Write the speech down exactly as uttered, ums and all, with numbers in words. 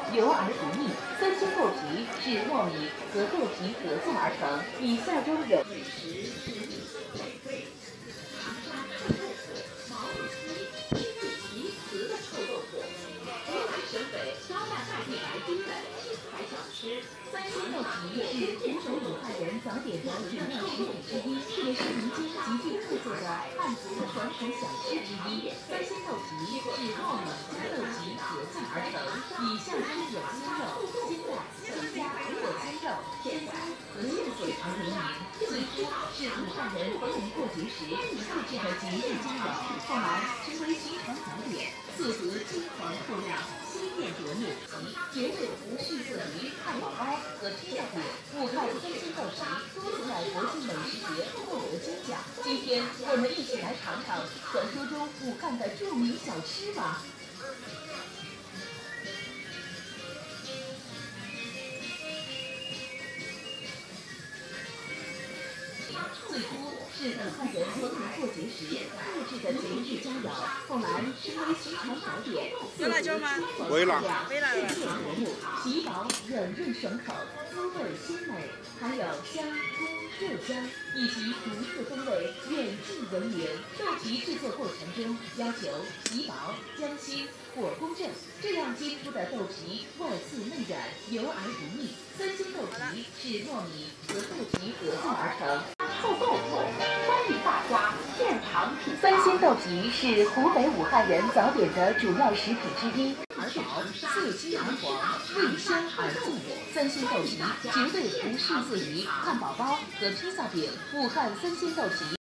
油而不腻。三鲜豆皮是糯米和豆皮合作而成。以下中有美食是绿色美味，长沙臭豆腐、毛肚鸡、天地奇瓷的臭豆腐，湖南省北招纳大地来宾的金牌小吃。三鲜豆皮是湖北武汉人早点的主要食品之一，也是民间极具特色的汉族传统小吃之一。三鲜豆皮是糯米加豆皮合作而成。以下中有鲜肉、鲜蛋、鲜虾、火鸡肉、鲜菜和线笋而闻名。最初是武汉人逢年过节时自制的节日佳肴，后来成为寻常早点，色泽金黄透亮，鲜艳夺目。绝对不逊色于汉堡包和披萨饼。武汉三鲜豆皮多次在国际美食节获得金奖。今天我们一起来尝尝传说中武汉的著名小吃吧。最初是武汉人逢年过节时自制的节日佳肴，后来成为寻常早点。 有辣椒吗？ 微辣， 微辣。 鲜艳夺目，皮薄软润爽口，滋味鲜美，还有香葱、热香以及独特风味，远近闻名。豆皮制作过程中要求皮薄、将心、火公正，这样煎出的豆皮外脆内软，油而不腻。三鲜豆皮是糯米和豆皮合作而成。臭豆腐，欢迎大家现场品尝。三鲜豆皮是湖北武汉人早点的主要食品之一，而薄，色金而黄，味香而重。三鲜豆皮绝对不逊色于汉堡包和披萨饼。武汉三鲜豆皮。